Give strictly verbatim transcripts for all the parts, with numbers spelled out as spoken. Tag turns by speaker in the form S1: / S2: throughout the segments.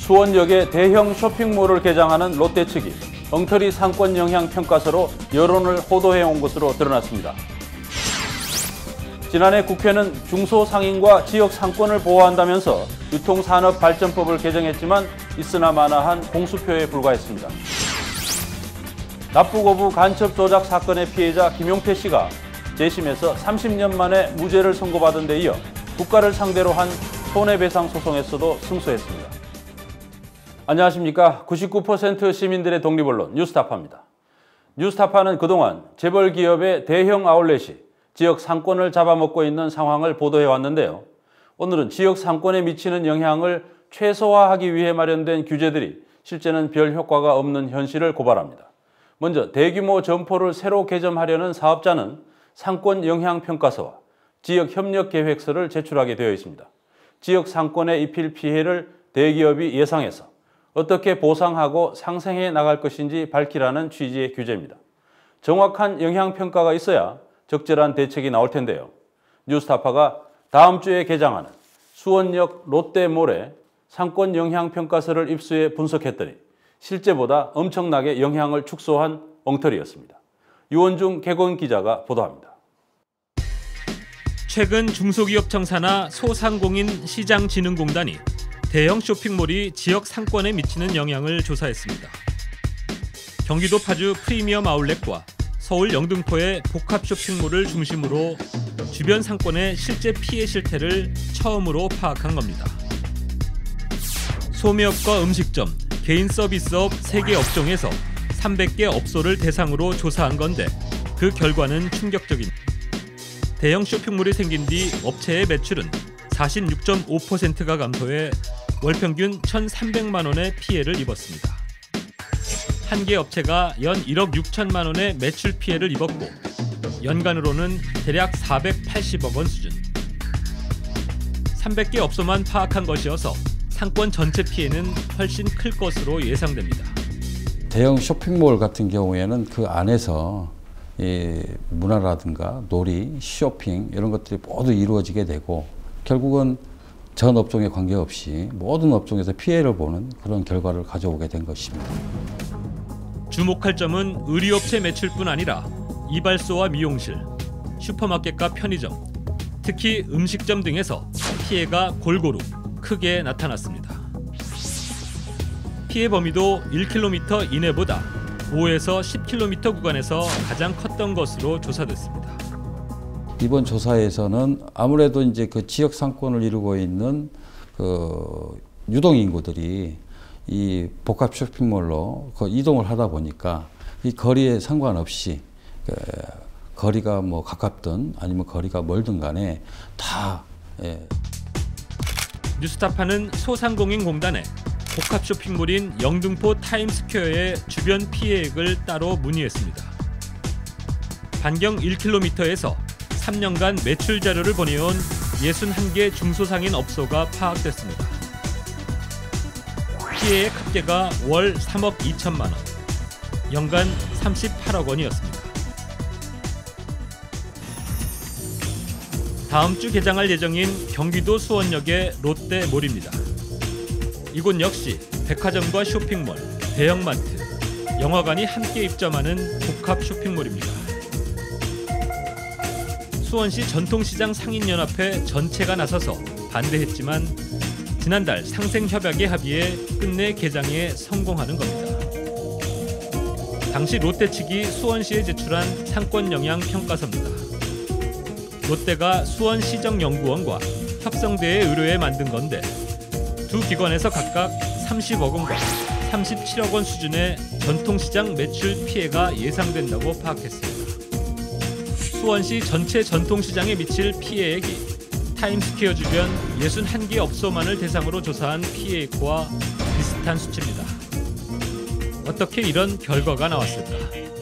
S1: 수원역에 대형 쇼핑몰을 개장하는 롯데 측이 엉터리 상권 영향 평가서로 여론을 호도해온 것으로 드러났습니다. 지난해 국회는 중소상인과 지역 상권을 보호한다면서 유통산업발전법을 개정했지만 있으나마나한 공수표에 불과했습니다. 납부거부 간첩 조작 사건의 피해자 김용태 씨가 재심에서 삼십 년 만에 무죄를 선고받은 데 이어 국가를 상대로 한 손해배상 소송에서도 승소했습니다. 안녕하십니까. 구십구 퍼센트 시민들의 독립언론 뉴스타파입니다. 뉴스타파는 그동안 재벌 기업의 대형 아울렛이 지역 상권을 잡아먹고 있는 상황을 보도해왔는데요. 오늘은 지역 상권에 미치는 영향을 최소화하기 위해 마련된 규제들이 실제는 별 효과가 없는 현실을 고발합니다. 먼저 대규모 점포를 새로 개점하려는 사업자는 상권 영향 평가서와 지역 협력 계획서를 제출하게 되어 있습니다. 지역 상권에 입힐 피해를 대기업이 예상해서 어떻게 보상하고 상생해 나갈 것인지 밝히라는 취지의 규제입니다. 정확한 영향 평가가 있어야 적절한 대책이 나올 텐데요. 뉴스타파가 다음 주에 개장하는 수원역 롯데몰에 상권 영향 평가서를 입수해 분석했더니 실제보다 엄청나게 영향을 축소한 엉터리였습니다. 유원중 개건 기자가 보도합니다.
S2: 최근 중소기업 청사나 소상공인 시장진흥공단이 대형 쇼핑몰이 지역 상권에 미치는 영향을 조사했습니다. 경기도 파주 프리미엄 아울렛과 서울 영등포의 복합 쇼핑몰을 중심으로 주변 상권의 실제 피해 실태를 처음으로 파악한 겁니다. 소매업과 음식점, 개인 서비스업 세 개 업종에서 삼백 개 업소를 대상으로 조사한 건데 그 결과는 충격적입니다. 대형 쇼핑몰이 생긴 뒤 업체의 매출은 사십육 점 오 퍼센트가 감소해 월 평균 천삼백만 원의 피해를 입었습니다. 한 개 업체가 연 일억 육천만 원의 매출 피해를 입었고 연간으로는 대략 사백팔십억 원 수준. 삼백 개 업소만 파악한 것이어서 상권 전체 피해는 훨씬 클 것으로 예상됩니다.
S3: 대형 쇼핑몰 같은 경우에는 그 안에서 이 문화라든가 놀이, 쇼핑 이런 것들이 모두 이루어지게 되고 결국은 전 업종에 관계없이 모든 업종에서 피해를 보는 그런 결과를 가져오게 된 것입니다.
S2: 주목할 점은 의류업체 매출뿐 아니라 이발소와 미용실, 슈퍼마켓과 편의점, 특히 음식점 등에서 피해가 골고루 크게 나타났습니다. 피해 범위도 일 킬로미터 이내보다 오에서 십 킬로미터 구간에서 가장 컸던 것으로 조사됐습니다.
S3: 이번 조사에서는 아무래도 이제 그 지역 상권을 이루고 있는 그 유동 인구들이 이 복합 쇼핑몰로 그 이동을 하다 보니까 이 거리에 상관없이 그 거리가 뭐 가깝든 아니면 거리가 멀든 간에 다 예.
S2: 뉴스타파는 소상공인공단에 복합 쇼핑몰인 영등포 타임스퀘어의 주변 피해액을 따로 문의했습니다. 반경 일 킬로미터에서 삼 년간 매출 자료를 보내온 육십일 개 중소상인 업소가 파악됐습니다. 피해의 합계가 월 삼억 이천만 원, 연간 삼십팔억 원이었습니다. 다음 주 개장할 예정인 경기도 수원역의 롯데몰입니다. 이곳 역시 백화점과 쇼핑몰, 대형마트, 영화관이 함께 입점하는 복합 쇼핑몰입니다. 수원시 전통시장 상인연합회 전체가 나서서 반대했지만 지난달 상생협약에 합의해 끝내 개장에 성공하는 겁니다. 당시 롯데 측이 수원시에 제출한 상권 영향 평가서입니다. 롯데가 수원시정연구원과 협성대의 의뢰에 만든 건데 두 기관에서 각각 삼십억 원과 삼십칠억 원 수준의 전통시장 매출 피해가 예상된다고 파악했습니다. 수원시 전체 전통시장에 미칠 피해액이 타임스퀘어 주변 육십일 개 업소만을 대상으로 조사한 피해액과 비슷한 수치입니다. 어떻게 이런 결과가 나왔을까?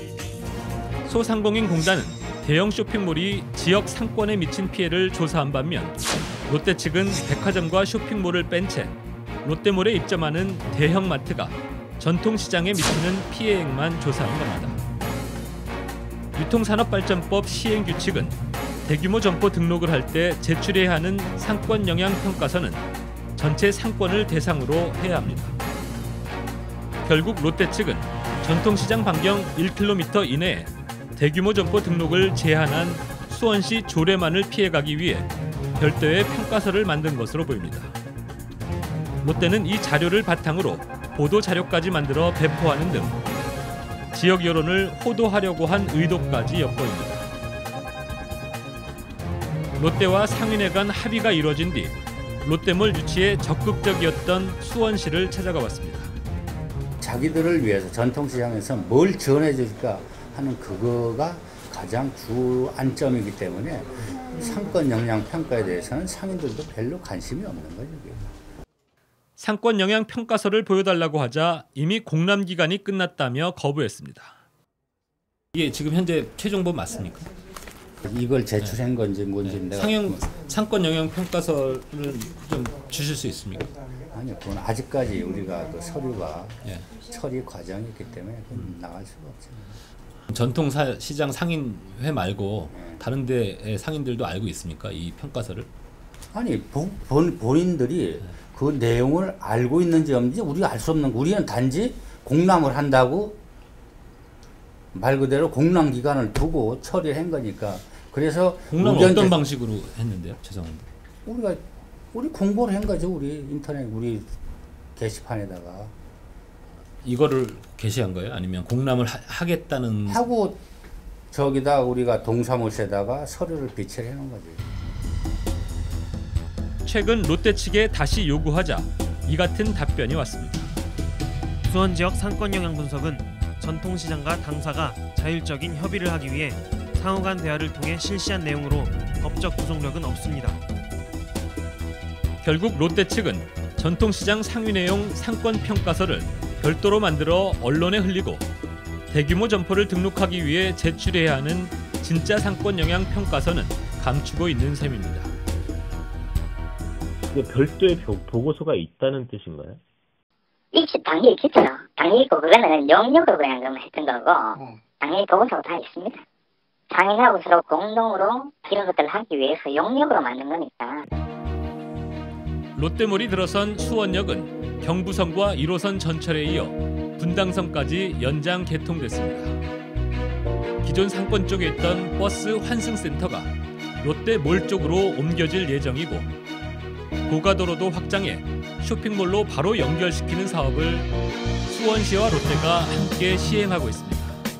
S2: 소상공인공단은 대형 쇼핑몰이 지역 상권에 미친 피해를 조사한 반면 롯데 측은 백화점과 쇼핑몰을 뺀 채 롯데몰에 입점하는 대형마트가 전통시장에 미치는 피해액만 조사한 겁니다. 유통산업발전법 시행규칙은 대규모 점포 등록을 할 때 제출해야 하는 상권 영향 평가서는 전체 상권을 대상으로 해야 합니다. 결국 롯데 측은 전통시장 반경 일 킬로미터 이내에 대규모 점포 등록을 제한한 수원시 조례만을 피해가기 위해 별도의 평가서를 만든 것으로 보입니다. 롯데는 이 자료를 바탕으로 보도 자료까지 만들어 배포하는 등 지역 여론을 호도하려고 한 의도까지 엿보입니다. 롯데와 상인회 간 합의가 이뤄진 뒤 롯데몰 유치에 적극적이었던 수원시를 찾아가 봤습니다.
S4: 자기들을 위해서 전통시장에서 뭘 지원해줄까 하는 그거가 가장 주 안점이기 때문에 상권 영향 평가에 대해서는 상인들도 별로 관심이 없는 거죠.
S2: 상권 영향 평가서를 보여달라고 하자 이미 공람 기간이 끝났다며 거부했습니다. 이게 지금 현재 최종본 맞습니까?
S4: 이걸 제출한 건지 뭔지
S2: 네.
S4: 내가
S2: 상영 상권 영향 평가서를 좀 주실 수 있습니까?
S4: 아니 그건 아직까지 우리가 그 서류가
S2: 네.
S4: 처리 과정이 있기 때문에 그건 나갈 수가 없죠.
S2: 전통시장 상인회 말고 다른 데의 상인들도 알고 있습니까? 이 평가서를?
S4: 아니 본, 본, 본인들이 그 내용을 알고 있는지 없는지 우리가 알 수 없는 거. 우리는 단지 공람을 한다고 말 그대로 공람 기간을 두고 처리한 거니까. 그래서
S2: 공람을 어떤 방식으로 했는데요? 죄송합니다.
S4: 우리가 우리 공고를 한 거죠. 우리 인터넷 우리 게시판에다가.
S2: 이거를 게시한 거예요? 아니면 공람을 하, 하겠다는
S4: 하고 저기다 우리가 동사무소에다가 서류를 비치를 해놓은 거죠.
S2: 최근 롯데 측에 다시 요구하자 이 같은 답변이 왔습니다.
S5: 수원 지역 상권 영향 분석은 전통시장과 당사가 자율적인 협의를 하기 위해 상호 간 대화를 통해 실시한 내용으로 법적 구속력은 없습니다.
S2: 결국 롯데 측은 전통시장 상인회용 상권 평가서를 별도로 만들어 언론에 흘리고 대규모 점포를 등록하기 위해 제출해야 하는 진짜 상권 영향 평가서는 감추고 있는 셈입니다.
S6: 별도의 보고서가 있다는 뜻인가요?
S7: 일시 당일 있겠죠. 당일 있고 그거는 영역으로 그냥 그러면 했던 거고 네. 당일 보고서가 다 있습니다. 상인하고 서로 공동으로 이런 것들을 하기 위해서 영역으로 만든 거니까.
S2: 롯데몰이 들어선 수원역은 경부선과 일 호선 전철에 이어 분당선까지 연장 개통됐습니다. 기존 상권 쪽에 있던 버스 환승센터가 롯데몰 쪽으로 옮겨질 예정이고 고가도로도 확장해 쇼핑몰로 바로 연결시키는 사업을 수원시와 롯데가 함께 시행하고 있습니다.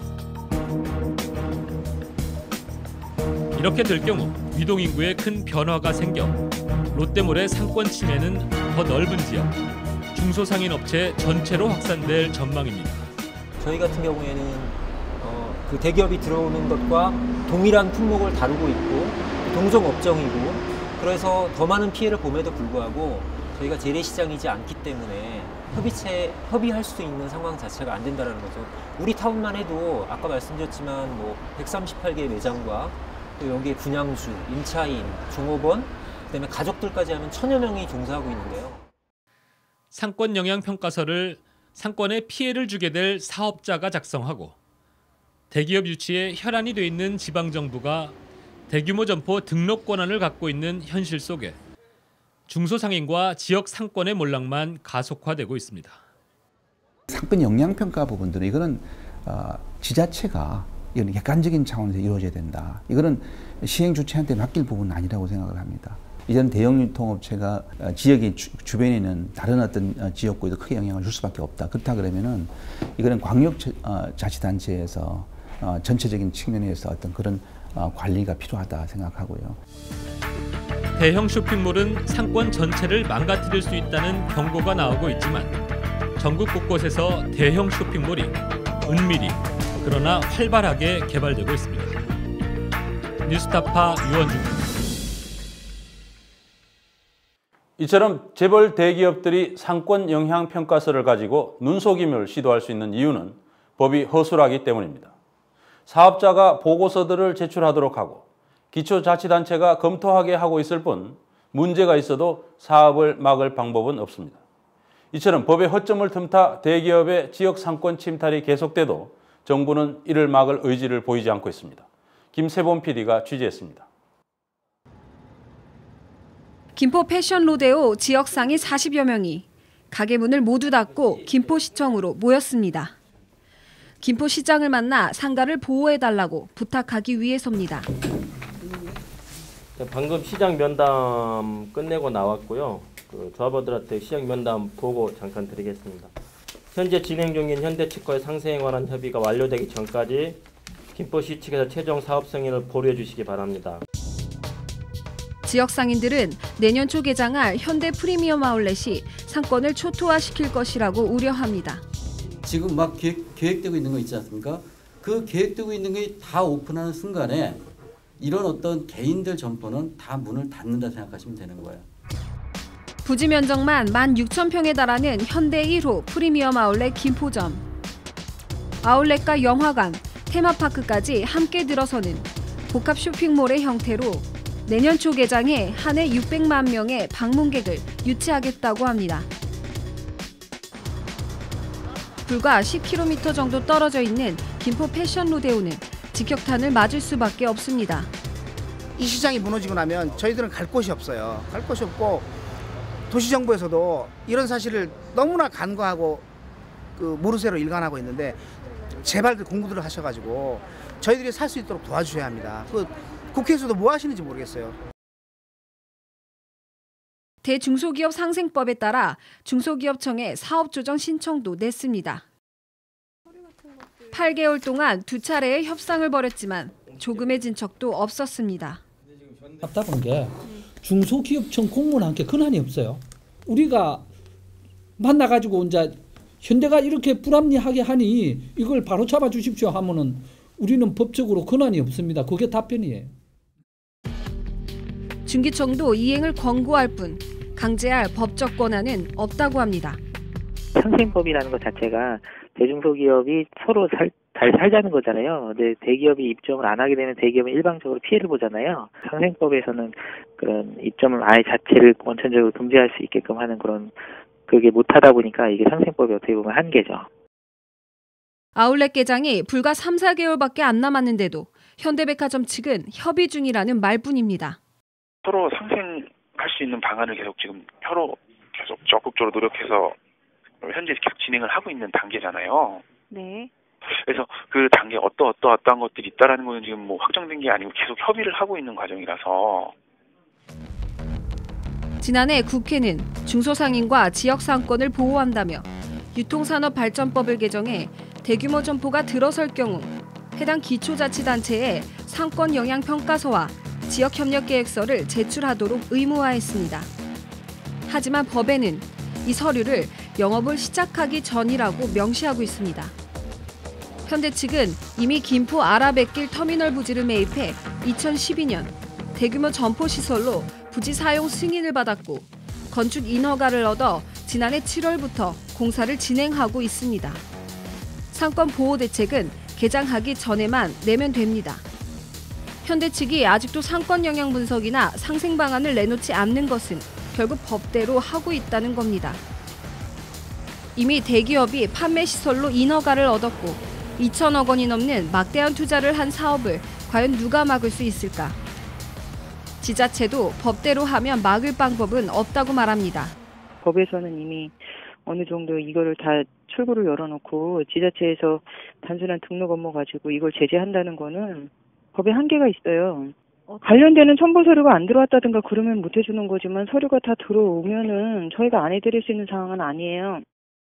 S2: 이렇게 될 경우 유동인구에 큰 변화가 생겨 롯데몰의 상권 침해는 더 넓은 지역, 중소상인 업체 전체로 확산될 전망입니다.
S8: 저희 같은 경우에는 어, 그 대기업이 들어오는 것과 동일한 품목을 다루고 있고 동종 업종이고 그래서 더 많은 피해를 봄에도 불구하고 저희가 재래시장이지 않기 때문에 협의체, 협의할 수 있는 상황 자체가 안 된다는 거죠. 우리 타운만 해도 아까 말씀드렸지만 뭐 백삼십팔 개 매장과 또 여기에 분양주, 임차인, 종업원, 그다음에 가족들까지 하면 천여 명이 종사하고 있는데요.
S2: 상권 영향 평가서를 상권에 피해를 주게 될 사업자가 작성하고 대기업 유치에 혈안이 돼 있는 지방정부가 대규모 점포 등록 권한을 갖고 있는 현실 속에 중소상인과 지역 상권의 몰락만 가속화되고 있습니다.
S9: 상권 영향평가 부분들은 이거는 어, 지자체가 이건 객관적인 차원에서 이루어져야 된다. 이거는 시행 주체한테 맡길 부분은 아니라고 생각을 합니다. 이제는 대형 유통업체가 지역의 주, 주변에 있는 다른 어떤 지역구에도 크게 영향을 줄 수밖에 없다. 그렇다 그러면은 이거는 광역자치단체에서 어, 전체적인 측면에서 어떤 그런 어, 관리가 필요하다 생각하고요.
S2: 대형 쇼핑몰은 상권 전체를 망가뜨릴 수 있다는 경고가 나오고 있지만 전국 곳곳에서 대형 쇼핑몰이 은밀히 그러나 활발하게 개발되고 있습니다. 뉴스타파 유원중입니다.
S1: 이처럼 재벌 대기업들이 상권 영향 평가서를 가지고 눈속임을 시도할 수 있는 이유는 법이 허술하기 때문입니다. 사업자가 보고서들을 제출하도록 하고 기초자치단체가 검토하게 하고 있을 뿐 문제가 있어도 사업을 막을 방법은 없습니다. 이처럼 법의 허점을 틈타 대기업의 지역 상권 침탈이 계속돼도 정부는 이를 막을 의지를 보이지 않고 있습니다. 김세범 피디가 취재했습니다.
S10: 김포 패션 로데오 지역 상인 사십여 명이 가게 문을 모두 닫고 김포시청으로 모였습니다. 김포시장을 만나 상가를 보호해달라고 부탁하기 위해서입니다.
S11: 방금 시장 면담 끝내고 나왔고요. 그 조합원들한테 시장 면담 보고 잠깐 드리겠습니다. 현재 진행 중인 현대 측과의 상생에 관한 협의가 완료되기 전까지 김포시 측에서 최종 사업 승인을 보류해 주시기 바랍니다.
S10: 지역 상인들은 내년 초 개장할 현대 프리미엄 아울렛이 상권을 초토화시킬 것이라고 우려합니다.
S12: 지금 막 계획, 계획되고 있는 거 있지 않습니까? 그 계획되고 있는 게 다 오픈하는 순간에 이런 어떤 개인들 점포는 다 문을 닫는다 생각하시면 되는 거예요.
S10: 부지 면적만 만 육천 평에 달하는 현대 일 호 프리미엄 아울렛 김포점. 아울렛과 영화관, 테마파크까지 함께 들어서는 복합 쇼핑몰의 형태로 내년 초 개장에 한 해 육백만 명의 방문객을 유치하겠다고 합니다. 불과 십 킬로미터 정도 떨어져 있는 김포 패션 로데오는 직격탄을 맞을 수밖에 없습니다.
S13: 이 시장이 무너지고 나면 저희들은 갈 곳이 없어요. 갈 곳이 없고 도시정부에서도 이런 사실을 너무나 간과하고 그 모르쇠로 일관하고 있는데 제발 그 공부들을 하셔가지고 저희들이 살 수 있도록 도와주셔야 합니다. 그 국회에서도 뭐 하시는지 모르겠어요.
S10: 대중소기업 상생법에 따라 중소기업청에 사업조정 신청도 냈습니다. 팔 개월 동안 두 차례의 협상을 벌였지만 조금의 진척도 없었습니다.
S14: 답답한 게 중소기업청 공무원한테 권한이 없어요. 우리가 만나가지고 이제 현대가 이렇게 불합리하게 하니 이걸 바로 잡아 주십시오 하면은 우리는 법적으로 권한이 없습니다. 그게 답변이에요.
S10: 중기청도 이행을 권고할 뿐 강제할 법적 권한은 없다고 합니다.
S15: 상생법이라는 것 자체가 대중소기업이 서로 살, 잘 살자는 거잖아요. 근데 대기업이 입점을 안 하게 되면 대기업은 일방적으로 피해를 보잖아요. 상생법에서는 그런 입점을 아예 자체를 원천적으로 금지할 수 있게끔 하는 그런 그게 못하다 보니까 이게 상생법이 어떻게 보면 한계죠.
S10: 아울렛 개장이 불과 삼, 사 개월밖에 안 남았는데도 현대백화점 측은 협의 중이라는 말뿐입니다.
S16: 서로 상생할 수 있는 방안을 계속 지금 서로 계속 적극적으로 노력해서 현재 계속 진행을 하고 있는 단계잖아요.
S17: 네.
S16: 그래서 그 단계 어떠 어떠 어떠한 것들이 있다라는 거는 지금 뭐 확정된 게 아니고 계속 협의를 하고 있는 과정이라서.
S10: 지난해 국회는 중소상인과 지역 상권을 보호한다며 유통산업발전법을 개정해 대규모 점포가 들어설 경우 해당 기초자치단체에 상권 영향평가서와 지역협력계획서를 제출하도록 의무화했습니다. 하지만 법에는 이 서류를 영업을 시작하기 전이라고 명시하고 있습니다. 현대 측은 이미 김포 아라뱃길 터미널 부지를 매입해 이천십이 년 대규모 점포시설로 부지 사용 승인을 받았고 건축 인허가를 얻어 지난해 칠월부터 공사를 진행하고 있습니다. 상권 보호 대책은 개장하기 전에만 내면 됩니다. 현대 측이 아직도 상권 영향 분석이나 상생 방안을 내놓지 않는 것은 결국 법대로 하고 있다는 겁니다. 이미 대기업이 판매 시설로 인허가를 얻었고 이천억 원이 넘는 막대한 투자를 한 사업을 과연 누가 막을 수 있을까? 지자체도 법대로 하면 막을 방법은 없다고 말합니다.
S17: 법에서는 이미 어느 정도 이거를 다 출구를 열어놓고 지자체에서 단순한 등록 업무 가지고 이걸 제재한다는 거는 법에 한계가 있어요. 관련되는 첨부 서류가 안 들어왔다든가 그러면 못 해주는 거지만 서류가 다 들어오면은 저희가 안 해드릴 수 있는 상황은 아니에요.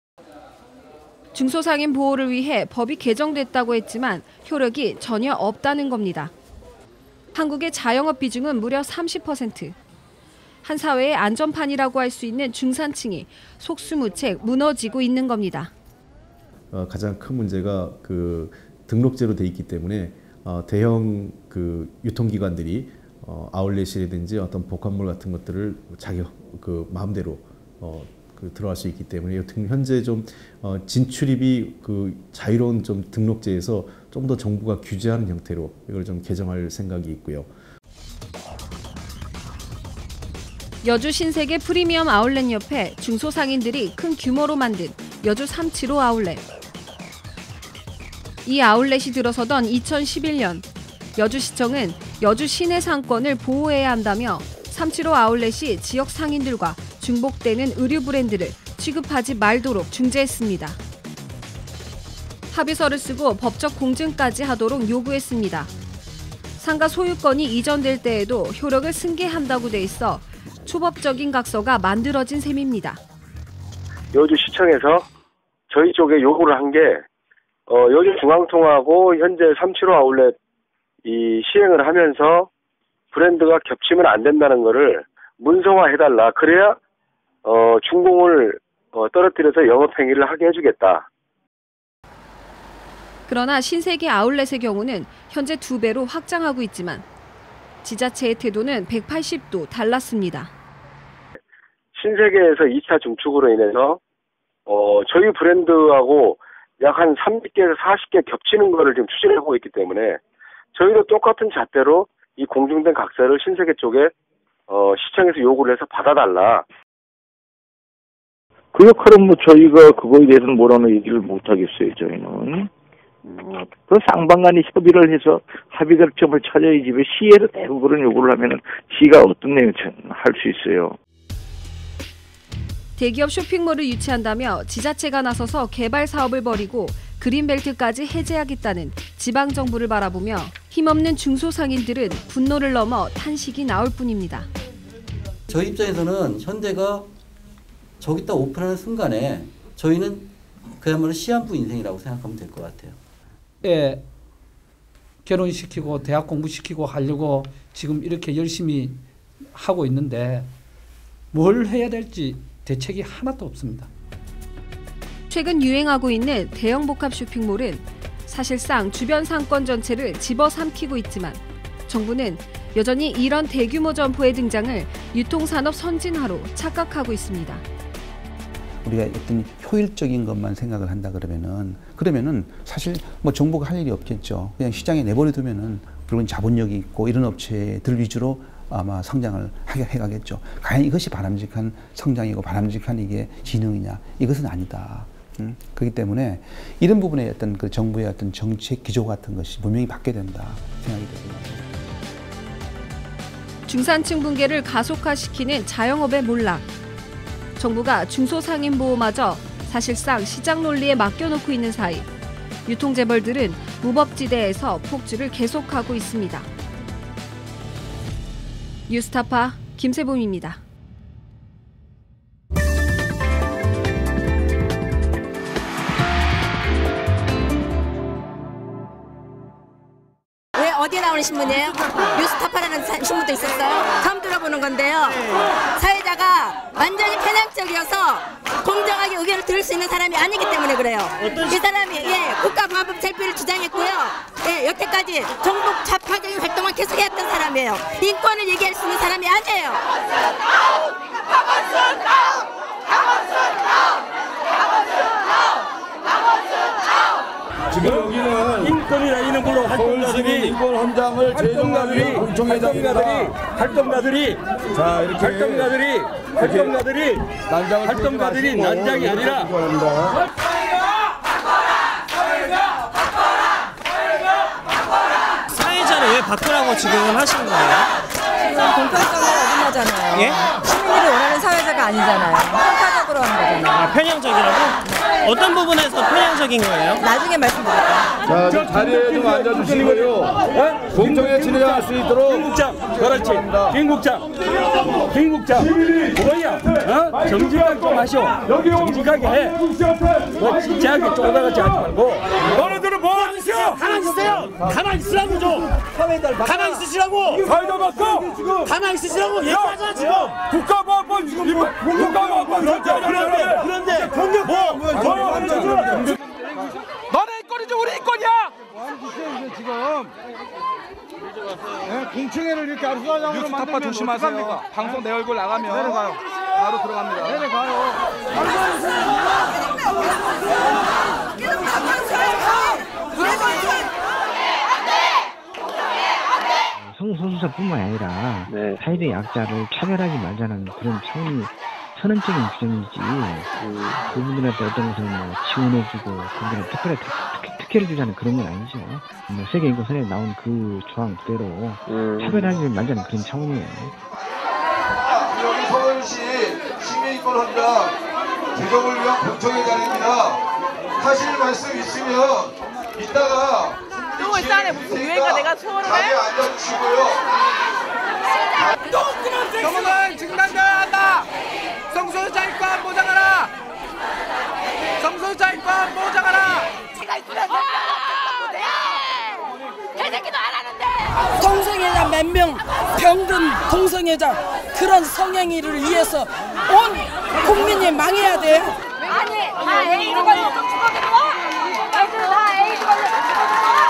S10: 중소상인 보호를 위해 법이 개정됐다고 했지만 효력이 전혀 없다는 겁니다. 한국의 자영업 비중은 무려 삼십 퍼센트. 한 사회의 안전판이라고 할 수 있는 중산층이 속수무책 무너지고 있는 겁니다.
S18: 어, 가장 큰 문제가 그 등록제로 돼 있기 때문에 어, 대형 그 유통기관들이 어, 아울렛이라든지 어떤 복합몰 같은 것들을 자기 그 마음대로 어, 그 들어갈 수 있기 때문에 현재 좀 어, 진출입이 그 자유로운 좀 등록제에서 좀 더 정부가 규제하는 형태로 이걸 좀 개정할 생각이 있고요.
S10: 여주 신세계 프리미엄 아울렛 옆에 중소상인들이 큰 규모로 만든 여주 삼칠오 아울렛. 이 아울렛이 들어서던 이천십일 년 여주시청은 여주 시내 상권을 보호해야 한다며 삼칠오 아울렛이 지역 상인들과 중복되는 의류 브랜드를 취급하지 말도록 중재했습니다. 합의서를 쓰고 법적 공증까지 하도록 요구했습니다. 상가 소유권이 이전될 때에도 효력을 승계한다고 돼 있어 초법적인 각서가 만들어진 셈입니다.
S19: 여주시청에서 저희 쪽에 요구를 한 게 어, 여주중앙통하고 현재 삼칠오 아울렛 이 시행을 하면서 브랜드가 겹치면 안 된다는 거를 문서화해달라. 그래야 어, 준공을 어, 떨어뜨려서 영업행위를 하게 해주겠다.
S10: 그러나 신세계 아울렛의 경우는 현재 두 배로 확장하고 있지만 지자체의 태도는 백팔십 도 달랐습니다.
S19: 신세계에서 이 차 중축으로 인해서 어, 저희 브랜드하고 약 한 삼십 개에서 사십 개 겹치는 거를 지금 추진을 하고 있기 때문에 저희도 똑같은 잣대로 이 공중된 각서를 신세계 쪽에 어, 시청에서 요구를 해서 받아달라.
S20: 그 역할은 뭐 저희가 그거에 대해서는 뭐라는 얘기를 못 하겠어요. 저희는 어, 그 쌍방간이 협의를 해서 합의가 점을 찾아야지 왜 시에를 대고 그런 요구를 하면은 시가 어떤 내용 할 수 있어요.
S10: 대기업 쇼핑몰을 유치한다며 지자체가 나서서 개발 사업을 벌이고 그린벨트까지 해제하겠다는 지방정부를 바라보며 힘없는 중소상인들은 분노를 넘어 탄식이 나올 뿐입니다.
S12: 저희 입장에서는 현대가 저기다 오픈하는 순간에 저희는 그야말로 시한부 인생이라고 생각하면 될 것 같아요.
S14: 예, 결혼시키고 대학 공부시키고 하려고 지금 이렇게 열심히 하고 있는데 뭘 해야 될지 대책이 하나도 없습니다.
S10: 최근 유행하고 있는 대형 복합 쇼핑몰은 사실상 주변 상권 전체를 집어삼키고 있지만 정부는 여전히 이런 대규모 점포의 등장을 유통산업 선진화로 착각하고 있습니다.
S9: 우리가 어떤 효율적인 것만 생각을 한다 그러면은 그러면은 사실 뭐 정부가 할 일이 없겠죠. 그냥 시장에 내버려 두면은 물론 자본력이 있고 이런 업체들 위주로 아마 성장을 해가겠죠. 과연 이것이 바람직한 성장이고 바람직한 이게 진흥이냐? 이것은 아니다. 음? 그렇기 때문에 이런 부분에 어떤 그 정부의 어떤 정책 기조 같은 것이 분명히 바뀌어야 된다 생각이 되고요.
S10: 중산층 붕괴를 가속화시키는 자영업의 몰락. 정부가 중소상인 보호마저 사실상 시장 논리에 맡겨놓고 있는 사이 유통재벌들은 무법지대에서 폭주를 계속하고 있습니다. 뉴스타파 김세범입니다.
S21: 왜 어디에 나오는 신문이에요? 뉴스타파라는 신문도 있었어요? 처음 들어보는 건데요. 사회자가 완전히 편향적이어서 공정하게 의견을 들을 수 있는 사람이 아니기 때문에 그래요. 이 사람이 예, 국가보안법 철폐를 주장했고요. 예, 여태까지 정부 좌파적인 활동을 계속해왔던 사람이에요. 인권을 얘기할 수 있는 사람이 아니에요.
S22: 지금 여기는 인권이라는 걸로 활동가들이 인권 헌장을 활동가들이 활동가들이 활동가들이 자 이렇게 활동가들이 활동가들이 활동가들이 난장이 아니라
S5: 사회자를 왜 바꾸라고 지금 하시는 거예요?
S23: 공평성을 어긋나잖아요.
S5: 예?
S23: 시민들이 원하는 사회자가 아니잖아요. 편파적으로 하는 거잖아요.
S5: 아, 편향적이라고? 어떤 부분에서 편향적인 거예요?
S23: 나중에 말씀드릴게요.
S22: 자, 좀 자리에 좀 앉아주시고요. 공정에 진행할 수 있도록. 김국장, 그렇지. 김국장, 김국장. 뭐야? 어? 정직하게 좀 하셔. 정직하게 해. 뭐 진지하게 쪼다같이 하지 말고. 너네들은 뭐 하세요? 가만히 있으세요. 가만히 있으라고 좀. 가만히 있으시라고. 사회자 바꿔. 가만히 있으시라고 얘기하잖아 지금. 국가보안법 지금 국가보안법 그런데 그런데 그런데 뭐 뭐 하는 거죠? 너네 인권이지 우리 인권이야. 뭐 하는 짓이야 이게 지금? 네, 공청회를 이렇게 아수라장으로 만들면 조심하세요. 방송 내 얼굴 나가면 내려가요. 바로 들어갑니다. 내려가요.
S24: 성소수자뿐만 아니라 네. 사회적 약자를 차별하지 말자는 그런 차원이 선언적인 규정이지 음. 그분들한테 어떤 것을 뭐 지원해주고 그분들한테 특별히 특, 특혜를 주자는 그런 건 아니죠. 뭐 세계인권선에 나온 그 조항 그대로 음. 차별하지 말자는 그런 차원이에요.
S25: 여기 서울시 시민인권 헌장
S3: 개정을 위한 공청회 자리입니다. 하실 말씀 있으면 이따가
S4: 또 있잖아요. 무슨 유행가 내가 소원을 해?
S3: 자리에 앉아주시고요.
S6: 정부는 직난자한다. 성소자익과 보장하라. 성소자익과 보장하라.
S21: 제가 있으면 개새끼도 안 하는데.
S7: 동성애자 몇 명 병든 동성애자 그런 성행위를 위해서 온 국민이 망해야 돼.
S21: 아니 다 에이즈 걸려서 죽어도 좋아. 애들 다 에이즈 걸려서 죽어도 좋아.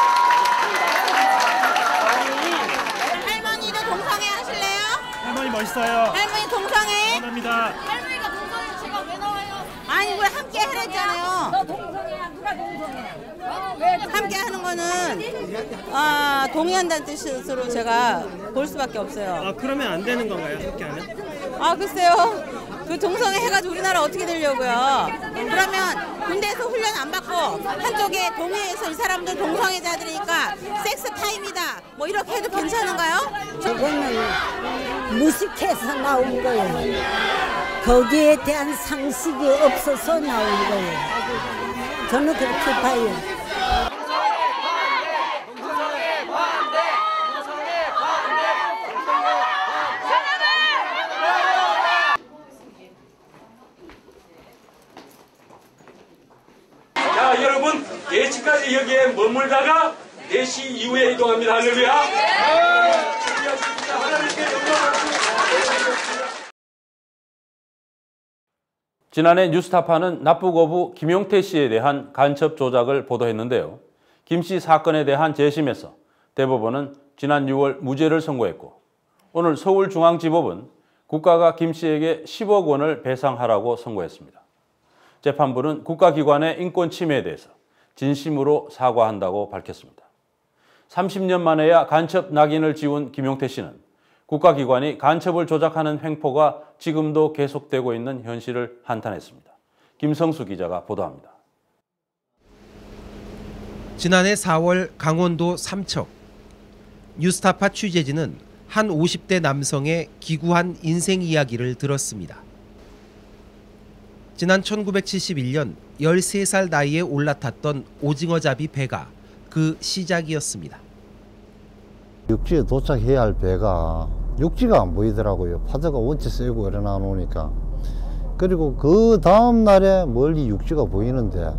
S21: 할머니도 동성애 하실래요?
S5: 할머니 멋있어요.
S21: 할머니 동성애?
S5: 감사합니다.
S21: 할머니가 동성애 제가 왜 나와요? 아니 왜 함께 하랬잖아요. 너 동성애야. 누가 동성애? 함께 하는 거는 아, 동의한다는 뜻으로 제가 볼 수밖에 없어요.
S5: 아 그러면 안 되는 건가요? 함께 하면?
S21: 아 글쎄요. 그 동성애 해가지고 우리나라 어떻게 되려고요? 그러면 군대에서 훈련 안 받고 한쪽에 동해에서 이 사람들 동성애자들이니까 섹스 타임이다. 뭐 이렇게 해도 괜찮은가요?
S25: 저거는 무식해서 나온 거예요. 거기에 대한 상식이 없어서 나온 거예요. 저는 그렇게 봐요.
S22: 자, 여러분 예치까지 여기에 머물다가 네 시 이후에 이동합니다. 할렐루야. 하나님께 영광을.
S1: 지난해 뉴스타파는 납북어부 김용태 씨에 대한 간첩 조작을 보도했는데요. 김 씨 사건에 대한 재심에서 대법원은 지난 유월 무죄를 선고했고 오늘 서울중앙지법은 국가가 김 씨에게 십억 원을 배상하라고 선고했습니다. 재판부는 국가기관의 인권 침해에 대해서 진심으로 사과한다고 밝혔습니다. 삼십 년 만에야 간첩 낙인을 지운 김용태 씨는 국가기관이 간첩을 조작하는 횡포가 지금도 계속되고 있는 현실을 한탄했습니다. 김성수 기자가 보도합니다.
S26: 지난해 사월 강원도 삼척 뉴스타파 취재진은 한 오십 대 남성의 기구한 인생 이야기를 들었습니다. 지난 천구백칠십일 년 열세 살 나이에 올라탔던 오징어잡이 배가 그 시작이었습니다.
S27: 육지에 도착해야 할 배가 육지가 안 보이더라고요. 파도가 원체 세고 일어나 놓으니까. 그리고 그 다음 날에 멀리 육지가 보이는데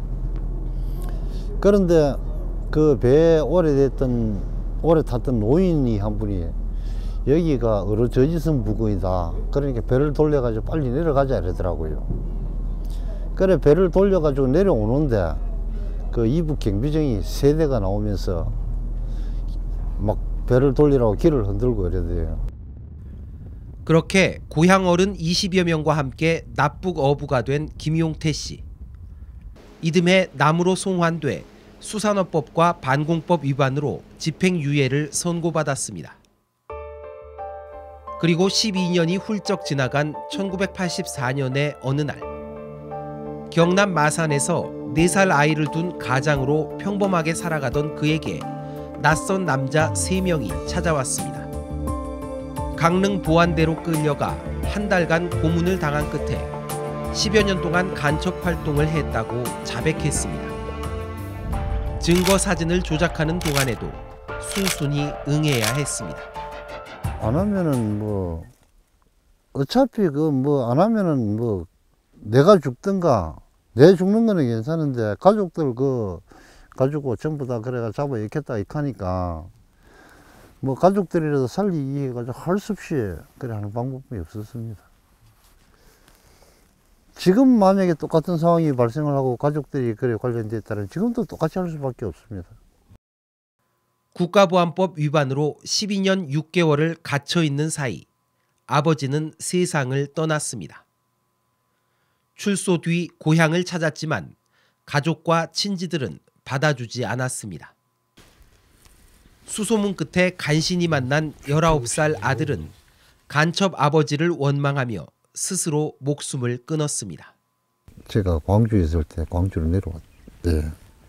S27: 그런데 그 배에 오래됐던 오래 탔던 노인이 한 분이 여기가 어느 저지선 부근이다. 그러니까 배를 돌려가지고 빨리 내려가자 이러더라고요. 그래 배를 돌려가지고 내려오는데 그 이북 경비정이 세 대가 나오면서 막 배를 돌리라고 길을 흔들고 이러대요.
S26: 그렇게 고향 어른 이십여 명과 함께 납북 어부가 된 김용태 씨. 이듬해 남으로 송환돼 수산업법과 반공법 위반으로 집행유예를 선고받았습니다. 그리고 십이 년이 훌쩍 지나간 천구백팔십사 년의 어느 날 경남 마산에서 네 살 아이를 둔 가장으로 평범하게 살아가던 그에게 낯선 남자 세 명이 찾아왔습니다. 강릉 보안대로 끌려가 한 달간 고문을 당한 끝에 십여 년 동안 간첩 활동을 했다고 자백했습니다. 증거 사진을 조작하는 동안에도 순순히 응해야 했습니다.
S27: 안 하면은 뭐 어차피 그 뭐 안 하면은 뭐 내가 죽든가 내 죽는 거는 괜찮은데 가족들 그 가지고 전부 다 그래가 잡아 익혔다 익하니까 뭐 가족들이라도 살리기 위해 가지고 할 수 없이 그래 하는 방법이 없었습니다. 지금 만약에 똑같은 상황이 발생을 하고 가족들이 그래 관련됐다면 지금도 똑같이 할 수밖에 없습니다.
S26: 국가보안법 위반으로 십이 년 육 개월을 갇혀 있는 사이 아버지는 세상을 떠났습니다. 출소 뒤 고향을 찾았지만 가족과 친지들은 받아주지 않았습니다. 수소문 끝에 간신히 만난 열아홉 살 아들은 간첩 아버지를 원망하며 스스로 목숨을 끊었습니다.
S27: 제가 광주에 있을 때 광주로 내려왔대.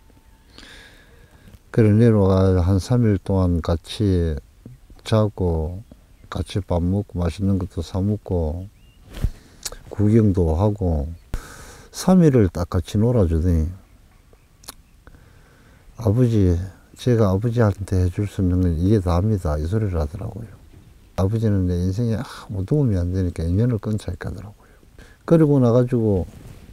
S27: 그래 내려와 한 삼 일 동안 같이 자고 같이 밥 먹고 맛있는 것도 사 먹고 구경도 하고 삼 일을 딱 같이 놀아주더니 아버지, 제가 아버지한테 해줄 수 있는 건 이게 다입니다. 이 소리를 하더라고요. 아버지는 내 인생에 아무 도움이 안 되니까 인연을 끊자 하더라고요. 그리고 나가지고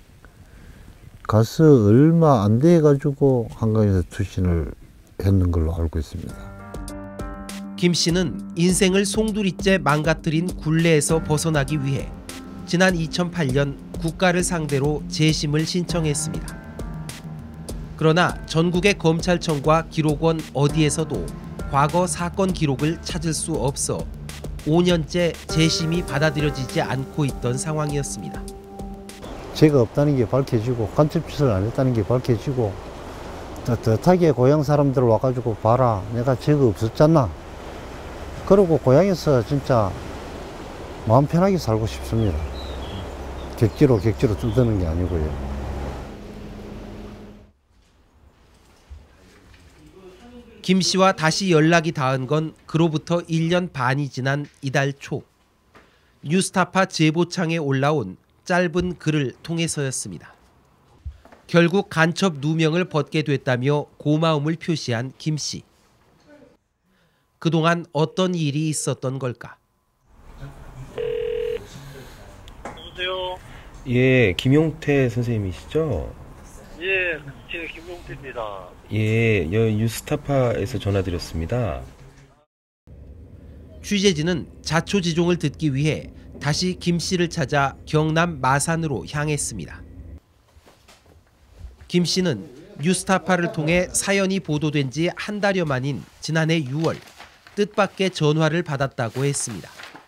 S27: 가서 얼마 안 돼가지고 한강에서 투신을 했는 걸로 알고 있습니다.
S26: 김 씨는 인생을 송두리째 망가뜨린 굴레에서 벗어나기 위해 지난 이천팔 년 국가를 상대로 재심을 신청했습니다. 그러나 전국의 검찰청과 기록원 어디에서도 과거 사건 기록을 찾을 수 없어 오 년째 재심이 받아들여지지 않고 있던 상황이었습니다.
S27: 죄가 없다는 게 밝혀지고 간첩짓을 안 했다는 게 밝혀지고 떳떳하게 고향 사람들 와가지고 봐라, 내가 죄가 없었잖아. 그러고 고향에서 진짜 마음 편하게 살고 싶습니다. 객지로 객지로 뜯는 게 아니고요.
S26: 김 씨와 다시 연락이 닿은 건 그로부터 일 년 반이 지난 이달 초 뉴스타파 제보창에 올라온 짧은 글을 통해서였습니다. 결국 간첩 누명을 벗게 됐다며 고마움을 표시한 김 씨. 그동안 어떤 일이 있었던 걸까?
S2: 여보세요?
S8: 예, 김용태 선생님이시죠?
S2: 예, 제가 김용태입니다.
S8: 예, 여 뉴스타파에서 전화드렸습니다.
S26: 취재진은 자초지종을 듣기 위해 다시 김 씨를 찾아 경남 마산으로 향했습니다. 김 씨는 뉴스타파를 통해 사연이 보도된 지 한 달여 만인 지난해 유월 뜻밖의 전화를 받았다고 했습니다.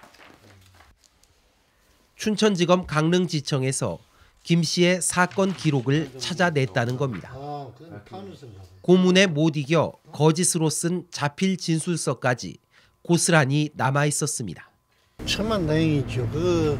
S26: 춘천지검 강릉지청에서 김 씨의 사건 기록을 찾아냈다는 겁니다. 고문에 못 이겨 거짓으로 쓴 자필 진술서까지 고스란히 남아 있었습니다.
S27: 천만다행이죠. 그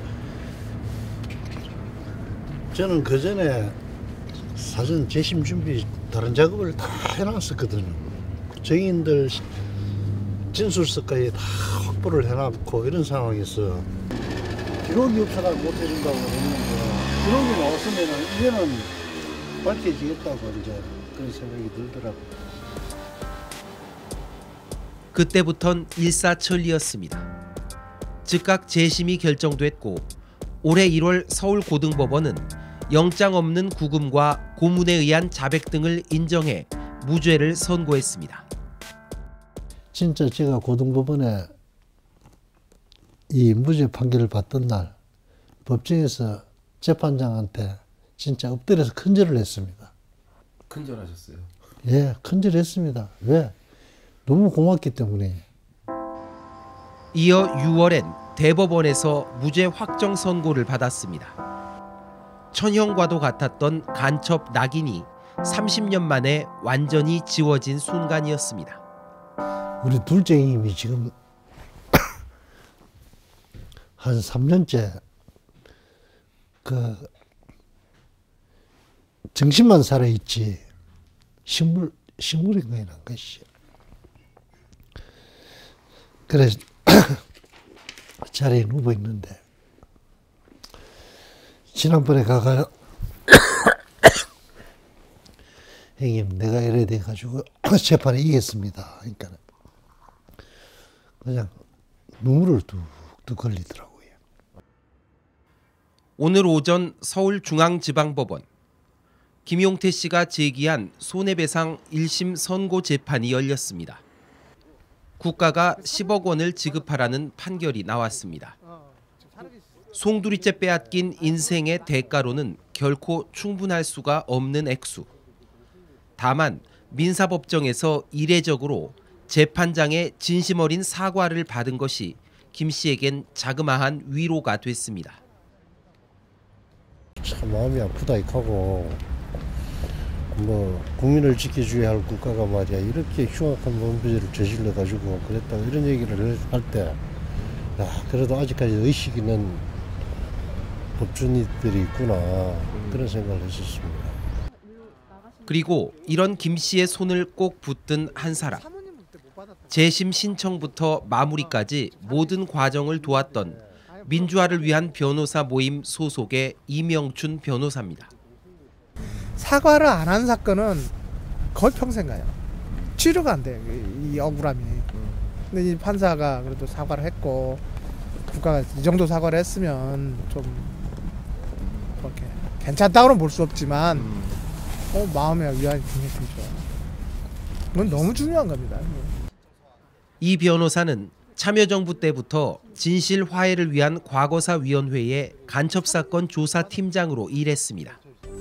S27: 저는 그 전에 사전 재심 준비 다른 작업을 다 해놨었거든요. 증인들 진술서까지 다 확보를 해놨고 이런 상황에서 기록이 없어서 못 해준다고 했는데 기록이 나왔으면 이제는 밝혀지겠다고 이제 그런 생각이 들더라고요.
S26: 그때부턴 일사천리였습니다. 즉각 재심이 결정됐고 올해 일월 서울고등법원은 영장 없는 구금과 고문에 의한 자백 등을 인정해 무죄를 선고했습니다.
S27: 진짜 제가 고등법원에 이 무죄 판결을 받던 날 법정에서 재판장한테 진짜 엎드려서 큰절을 했습니다.
S18: 큰절하셨어요?
S27: 예, 큰절했습니다. 왜? 너무 고맙기 때문에.
S26: 이어 유월엔 대법원에서 무죄 확정 선고를 받았습니다. 천형과도 같았던 간첩 낙인이 삼십 년 만에 완전히 지워진 순간이었습니다.
S27: 우리 둘째 형님이 지금 한 삼 년째 그 정신만 살아있지 식물, 식물인 거야, 난 것이. 그래서 자리에 누워 있는데 지난번에 가가 형님 내가 이래 돼가지고 재판에 이겼습니다. 그러니까 그냥 눈물을 뚝뚝 걸리더라고요.
S26: 오늘 오전 서울중앙지방법원 김용태 씨가 제기한 손해배상 일 심 선고 재판이 열렸습니다. 국가가 십억 원을 지급하라는 판결이 나왔습니다. 송두리째 빼앗긴 인생의 대가로는 결코 충분할 수가 없는 액수. 다만 민사법정에서 이례적으로 재판장의 진심 어린 사과를 받은 것이 김 씨에겐 자그마한 위로가 됐습니다.
S27: 참 마음이 아프다 이하고 뭐 국민을 지켜줘야 할 국가가 말이야 이렇게 흉악한 범죄를 저질러 가지고 그랬다고 이런 얘기를 할 때 야, 그래도 아직까지 의식 있는 법조인들이 있구나 그런 생각을 했었습니다.
S26: 그리고 이런 김 씨의 손을 꼭 붙든 한 사람. 재심 신청부터 마무리까지 모든 과정을 도왔던 민주화를 위한 변호사 모임 소속의 이명춘 변호사입니다.
S11: 사과를 안 한 사건은 거의 평생 가요. 치료가 안 돼요, 이 억울함이. 근데 이 판사가 그래도 사과를 했고 국가가 이 정도 사과를 했으면 좀 그렇게 괜찮다고는 볼 수 없지만 어, 마음의 위안이 굉장히 크죠. 그건 너무 중요한 겁니다.
S26: 이 변호사는 참여정부 때부터 진실 화해를 위한 과거사위원회의 간첩사건 조사팀장으로 일했습니다.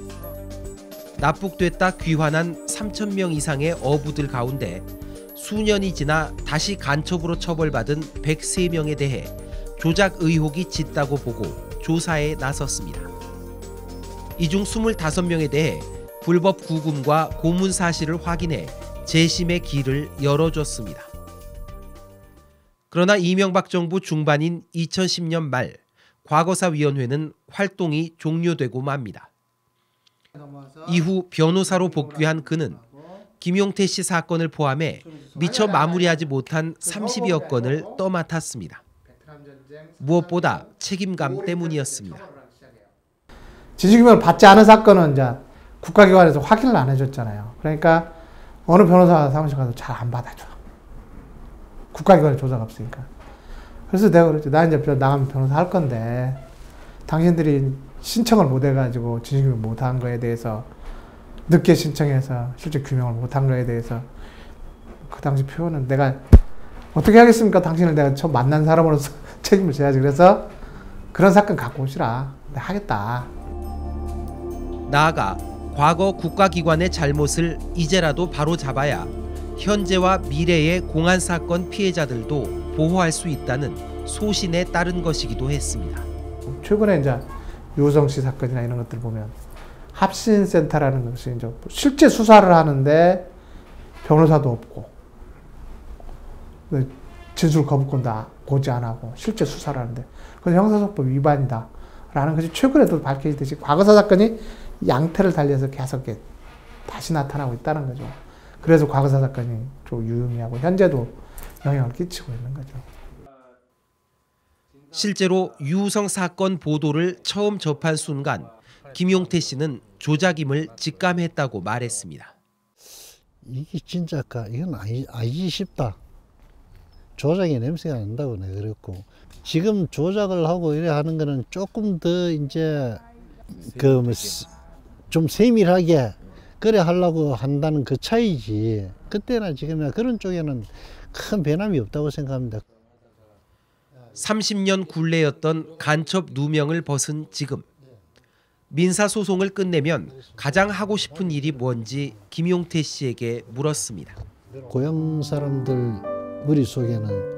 S26: 납북됐다 귀환한 삼천 명 이상의 어부들 가운데 수년이 지나 다시 간첩으로 처벌받은 백세 명에 대해 조작 의혹이 짙다고 보고 조사에 나섰습니다. 이 중 스물다섯 명에 대해 불법 구금과 고문 사실을 확인해 재심의 길을 열어줬습니다. 그러나 이명박 정부 중반인 이천십 년 말 과거사위원회는 활동이 종료되고 맙니다. 이후 변호사로 복귀한 그는 김용태 씨 사건을 포함해 미처 마무리하지 못한 삼십여 건을 떠맡았습니다. 무엇보다 책임감 때문이었습니다.
S11: 진실규명을 받지 않은 사건은 이제 국가기관에서 확인을 안 해줬잖아요. 그러니까 어느 변호사 사무실 가서 잘 안 받아줘. 국가기관에 조사가 없으니까. 그래서 내가 그랬지. 나 이제 나가면 변호사 할 건데 당신들이 신청을 못 해가지고 진실규명 못한 거에 대해서 늦게 신청해서 실제 규명을 못한 거에 대해서 그 당시 표현은 내가 어떻게 하겠습니까? 당신을 내가 처음 만난 사람으로서 책임을 져야지. 그래서 그런 사건 갖고 오시라. 내가 하겠다.
S26: 나아가 과거 국가기관의 잘못을 이제라도 바로 잡아야 현재와 미래의 공안사건 피해자들도 보호할 수 있다는 소신에 따른 것이기도 했습니다.
S11: 최근에 이제 유호성 씨 사건이나 이런 것들 보면 합신센터라는 것이 이제 실제 수사를 하는데 변호사도 없고 진술 거부권도 고지 안 하고 실제 수사를 하는데 그건 형사소법 위반이다 라는 것이 최근에도 밝혀지듯이 과거사 사건이 양태를 달리해서 계속 다시 나타나고 있다는 거죠. 그래서 과거사 사건이 좀 유의미하고 현재도 영향을 끼치고 있는 거죠.
S26: 실제로 유우성 사건 보도를 처음 접한 순간 김용태 씨는 조작임을 직감했다고 말했습니다.
S27: 이게 진짜까? 이건 아니, 아니지 싶다. 조작의 냄새가 난다고 내가 그랬고 지금 조작을 하고 이래 하는 거는 조금 더 이제 그 좀 세밀하게 그래 하려고 한다는 그 차이지. 그때나 지금이나 그런 쪽에는 큰 변함이 없다고 생각합니다.
S26: 삼십 년 굴레였던 간첩 누명을 벗은 지금 민사소송을 끝내면 가장 하고 싶은 일이 뭔지 김용태 씨에게 물었습니다.
S27: 고향 사람들 머릿속에는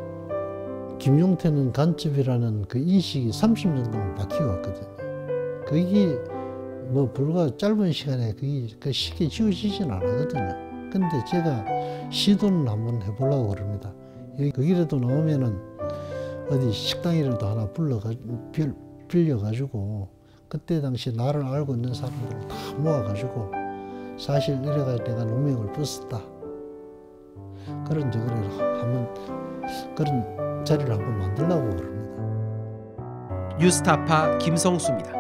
S27: 김용태는 간첩이라는 그 인식이 삼십 년 동안 바뀌어왔거든요. 그게 뭐 불과 짧은 시간에 그게 쉽게 지워지진 않거든요. 근데 제가 시도는 한번 해보려고 그럽니다. 거기라도 나오면은 어디 식당이라도 하나 불러가, 빌, 빌려가지고 그때 당시 나를 알고 있는 사람들을 다 모아가지고 사실 이래가 내가 누명을 벗었다. 그런 적을 한번 그런 자리를 한번 만들려고 그럽니다.
S26: 뉴스타파 김성수입니다.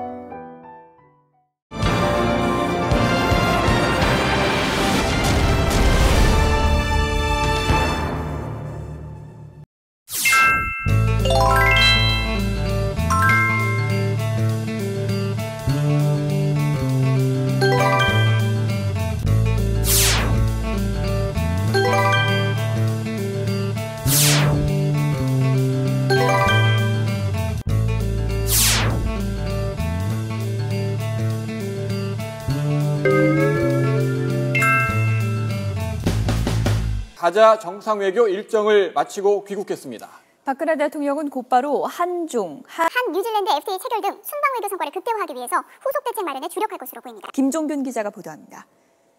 S13: 가자 정상외교 일정을 마치고 귀국했습니다.
S15: 박근혜 대통령은 곧바로 한중, 한,
S16: 한 뉴질랜드 에프티에이 체결 등 순방 외교 성과를 극대화하기 위해서 후속 대책 마련에 주력할 것으로 보입니다.
S15: 김종균 기자가 보도합니다.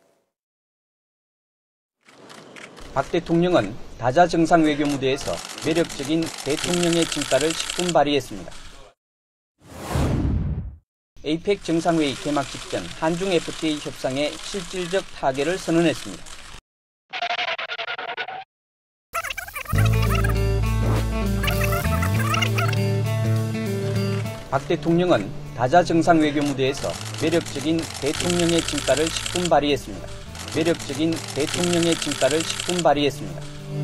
S17: 박 대통령은 다자 정상외교 무대에서 매력적인 대통령의 진가를 십 분 발휘했습니다. 에이펙 정상회의 개막 직전 한중 에프티에이 협상의 실질적 타결을 선언했습니다. 박 대통령은 다자 정상외교 무대에서 매력적인 대통령의 진가를 십 분 발휘했습니다. 매력적인 대통령의 진가를 십 분 발휘했습니다.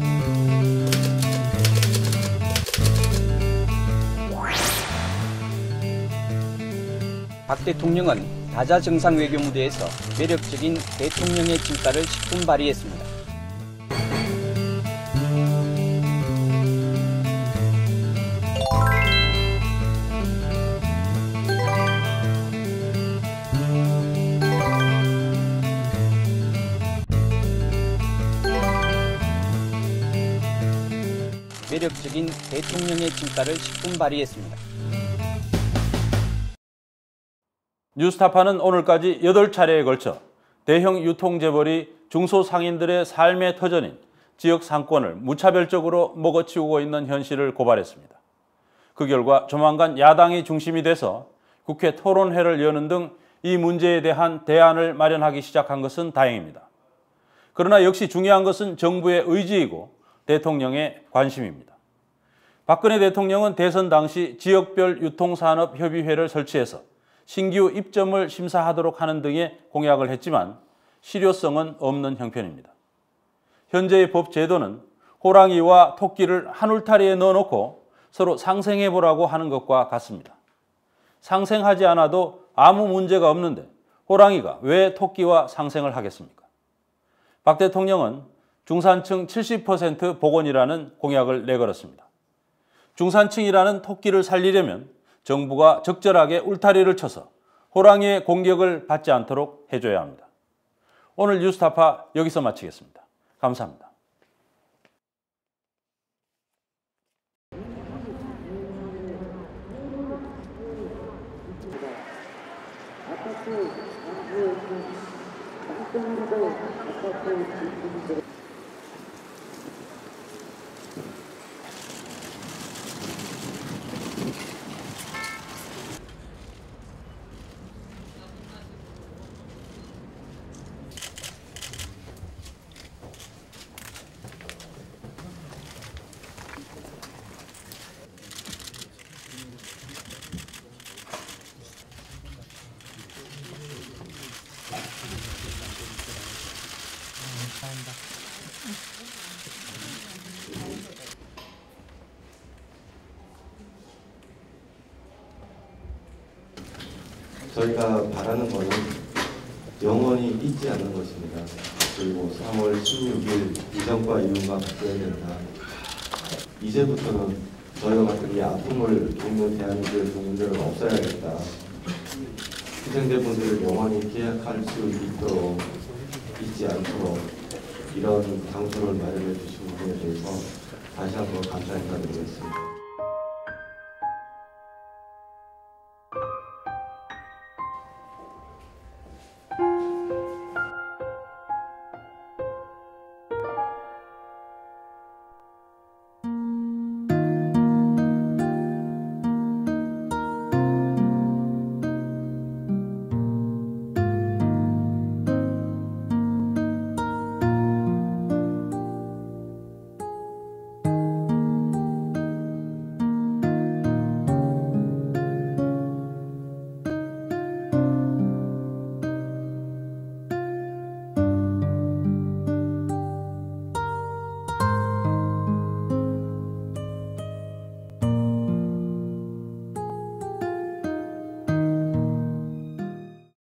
S17: 박 대통령은 다자 정상외교 무대에서 매력적인 대통령의 진가를 십 분 발휘했습니다. 매력적인 대통령의 진가를 십 분 발휘했습니다.
S1: 뉴스타파는 오늘까지 여덟 차례에 걸쳐 대형 유통재벌이 중소상인들의 삶의 터전인 지역 상권을 무차별적으로 먹어치우고 있는 현실을 고발했습니다. 그 결과 조만간 야당이 중심이 돼서 국회 토론회를 여는 등 이 문제에 대한 대안을 마련하기 시작한 것은 다행입니다. 그러나 역시 중요한 것은 정부의 의지이고 대통령의 관심입니다. 박근혜 대통령은 대선 당시 지역별 유통산업협의회를 설치해서 신규 입점을 심사하도록 하는 등의 공약을 했지만 실효성은 없는 형편입니다. 현재의 법 제도는 호랑이와 토끼를 한 울타리에 넣어놓고 서로 상생해보라고 하는 것과 같습니다. 상생하지 않아도 아무 문제가 없는데 호랑이가 왜 토끼와 상생을 하겠습니까? 박 대통령은 중산층 칠십 퍼센트 복원이라는 공약을 내걸었습니다. 중산층이라는 토끼를 살리려면 정부가 적절하게 울타리를 쳐서 호랑이의 공격을 받지 않도록 해줘야 합니다. 오늘 뉴스타파 여기서 마치겠습니다. 감사합니다.
S9: 저희가 바라는 것은 영원히 잊지 않는 것입니다. 그리고 삼월 십육일 이전과 이윤과 바뀌어야 된다. 이제부터는 저희와 같은 이 아픔을 겪는 대한민국의 국민들은 없어야겠다. 희생자분들을 영원히 기억할 수 있도록 잊지 않도록 이런 장소를 마련해 주신 부분에 대해서 다시 한번 감사 인사드리겠습니다.